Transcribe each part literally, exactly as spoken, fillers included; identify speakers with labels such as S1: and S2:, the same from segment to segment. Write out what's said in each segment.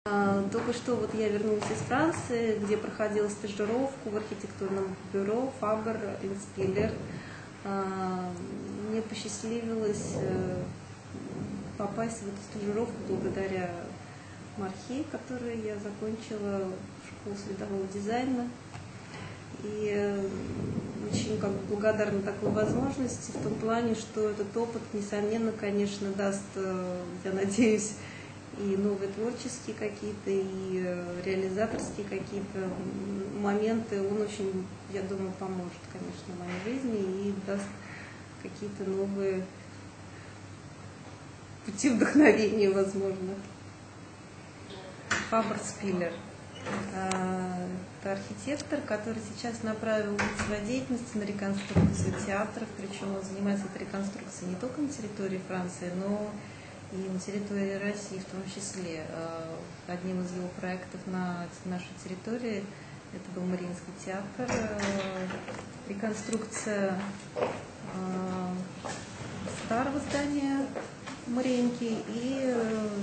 S1: Только что вот я вернулась из Франции, где проходила стажировку в архитектурном бюро Faber and Spiller. Мне посчастливилось попасть в эту стажировку благодаря Мархи, которую я закончила в школу светового дизайна. И очень как бы благодарна такой возможности в том плане, что этот опыт, несомненно, конечно, даст, я надеюсь, и новые творческие какие-то, и реализаторские какие-то моменты. Он очень, я думаю, поможет, конечно, в моей жизни и даст какие-то новые пути вдохновения, возможно. Faber Spiller. Это архитектор, который сейчас направил свою деятельность на реконструкцию театров, причем он занимается этой реконструкцией не только на территории Франции, но и на территории России в том числе. Одним из его проектов на нашей территории это был Мариинский театр, реконструкция старого здания Мариинки и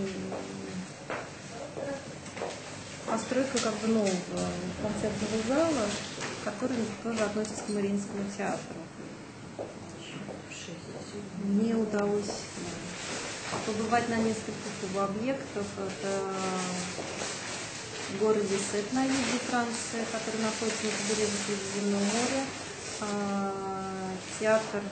S1: постройка как бы нового концертного зала, который тоже относится к Мариинскому театру. Мне удалось побывать на нескольких его объектах. Это в городе Сет на юге Франции, который находится на побережье Средиземного моря. Театр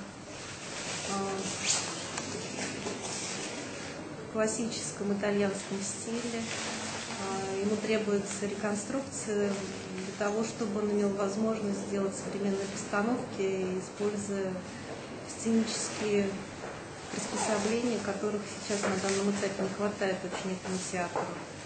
S1: в классическом итальянском стиле. Ему требуется реконструкция для того, чтобы он имел возможность сделать современные постановки, используя сценические приспособления, которых сейчас на данном этапе не хватает очень этому театру.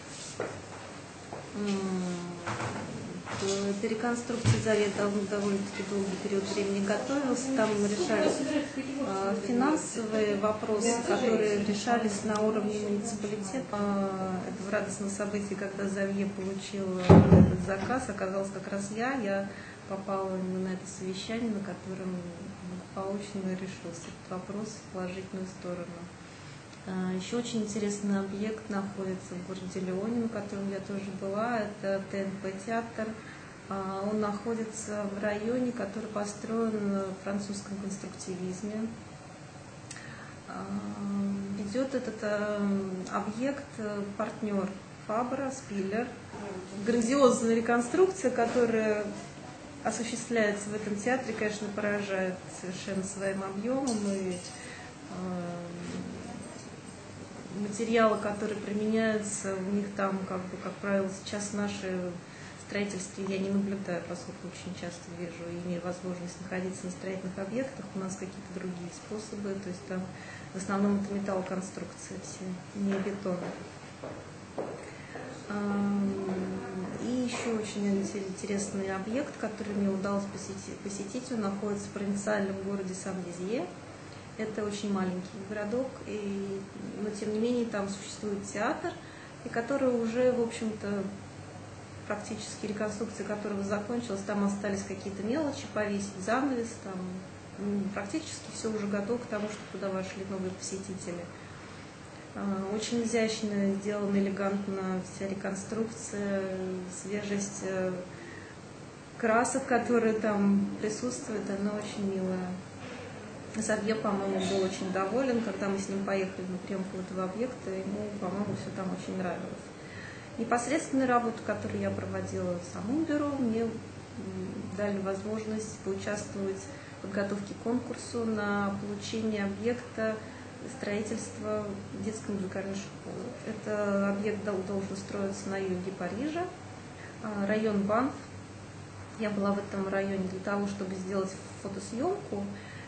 S1: Эта реконструкция завет довольно-таки долгий период времени готовился. Там решались финансовые вопросы, которые решались на уровне муниципалитета. Это радостное событие, когда Завье получил этот заказ, оказалось как раз я. Я попала именно на это совещание, на котором благополучно решился этот вопрос в положительную сторону. Еще очень интересный объект находится в городе Лионе, на котором я тоже была. Это ТНП-театр. Он находится в районе, который построен в французском конструктивизме. Ведет этот объект партнер Faber Spiller. Грандиозная реконструкция, которая осуществляется в этом театре, конечно, поражает совершенно своим объемом, и материалы, которые применяются, у них там, как бы, как правило, сейчас наши строительстве я не наблюдаю, поскольку очень часто вижу и имею возможность находиться на строительных объектах, у нас какие-то другие способы, то есть там в основном это металлоконструкции все, не бетон. И еще очень интересный объект, который мне удалось посетить, посетить. Он находится в провинциальном городе Сан-Лизье. Это очень маленький городок, и, но тем не менее там существует театр, и который уже, в общем-то, практически реконструкция которого закончилась, там остались какие-то мелочи, повесить занавес, там практически все уже готово к тому, чтобы туда вошли новые посетители. Очень изящно сделана, элегантно вся реконструкция, свежесть красок, которые там присутствуют, она очень милая. Завье, по-моему, был очень доволен, когда мы с ним поехали на приемку этого объекта, ему, по-моему, все там очень нравилось. Непосредственную работу, которую я проводила в самом бюро, мне дали возможность поучаствовать в подготовке к конкурсу на получение объекта строительства детской музыкальной школы. Это объект должен строиться на юге Парижа, район Банф. Я была в этом районе для того, чтобы сделать фотосъемку,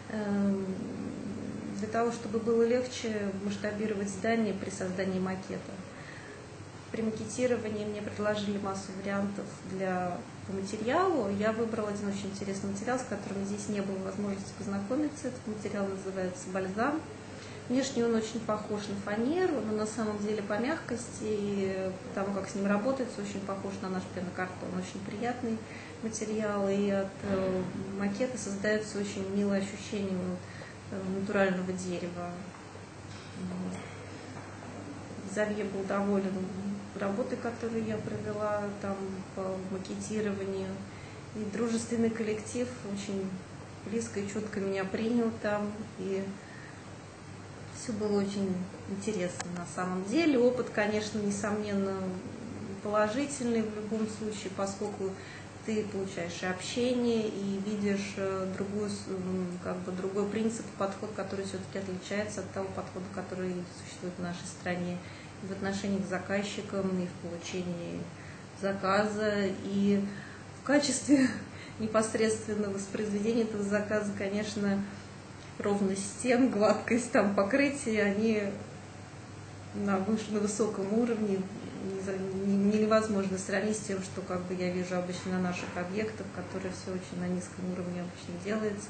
S1: для того, чтобы было легче масштабировать здание при создании макета. При макетировании мне предложили массу вариантов для, по материалу. Я выбрала один очень интересный материал, с которым здесь не было возможности познакомиться. Этот материал называется бальзам. Внешне он очень похож на фанеру, но на самом деле по мягкости и потому, как с ним работается, очень похож на наш пенокартон. Очень приятный материал, и от макета создается очень милое ощущение натурального дерева. Завье был доволен работы, которые я провела там по макетированию. И дружественный коллектив очень близко и чутко меня принял там. И все было очень интересно на самом деле. Опыт, конечно, несомненно, положительный в любом случае, поскольку ты получаешь и общение, и видишь другую, как бы, другой принцип, подход, который все-таки отличается от того подхода, который существует в нашей стране и в отношении к заказчикам, и в получении заказа, и в качестве непосредственного воспроизведения этого заказа, конечно, ровность стен, гладкость там покрытия, они на, выше, на высоком уровне. Невозможно сравнить с тем, что как бы я вижу обычно на наших объектах, которые все очень на низком уровне обычно делается.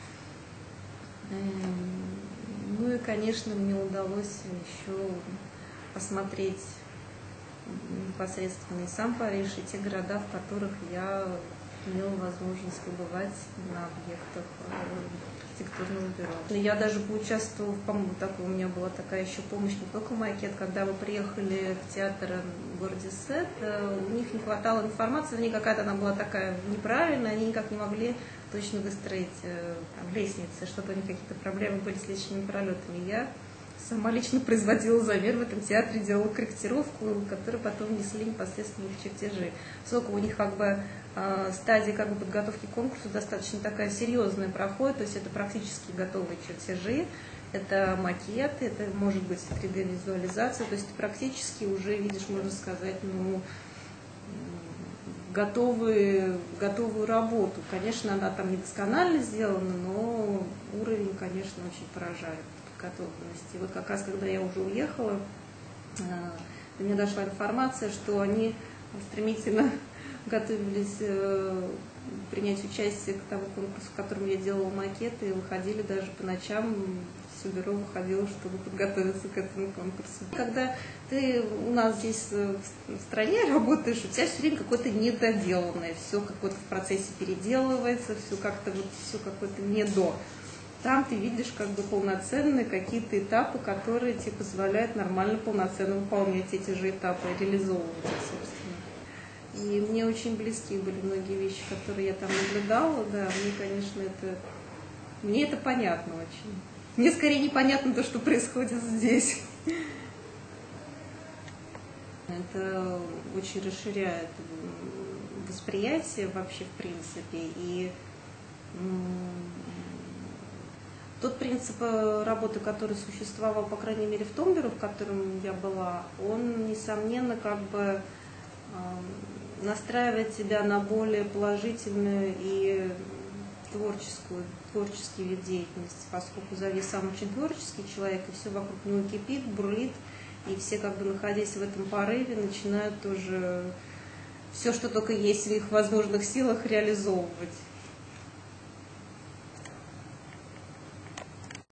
S1: Ну и, конечно, мне удалось еще посмотреть непосредственно и сам Париж, и те города, в которых я имела возможность побывать на объектах архитектурного бюро. Я даже поучаствовала, по-моему, такой, у меня была такая еще помощь, не только макет, когда мы приехали в театр в городе Сет, у них не хватало информации, у них какая-то она была такая неправильная, они никак не могли точно выстроить там лестницы, что-то у них какие-то проблемы были с лестничными пролетами. Я сама лично производила замер в этом театре, делала корректировку, которую потом внесли непосредственно в чертежи. Поскольку у них как бы стадия как бы подготовки к конкурсу достаточно такая серьезная проходит, то есть это практически готовые чертежи, это макеты, это может быть три дэ-визуализация, то есть ты практически уже видишь, можно сказать, ну, готовые, готовую работу. Конечно, она там недосконально сделана, но уровень, конечно, очень поражает подготовленности. И вот как раз, когда я уже уехала, до меня дошла информация, что они стремительно готовились э, принять участие к тому конкурсу, в котором я делала макеты, и выходили даже по ночам, все бюро выходило, чтобы подготовиться к этому конкурсу. Когда ты у нас здесь в стране работаешь, у тебя все время какое-то недоделанное, все какое-то в процессе переделывается, все как-то вот все какое-то не до. Там ты видишь как бы полноценные какие-то этапы, которые тебе позволяют нормально, полноценно выполнять эти же этапы, реализовывать их, собственно. И мне очень близки были многие вещи, которые я там наблюдала, да, мне, конечно, это, мне это понятно очень. Мне скорее непонятно то, что происходит здесь. Это очень расширяет восприятие вообще, в принципе, и тот принцип работы, который существовал, по крайней мере, в том бюро, в котором я была, он, несомненно, как бы настраивает тебя на более положительную и творческую, творческий вид деятельности, поскольку Завье сам очень творческий человек, и все вокруг него кипит, бурлит, и все, как бы находясь в этом порыве, начинают тоже все, что только есть в их возможных силах, реализовывать.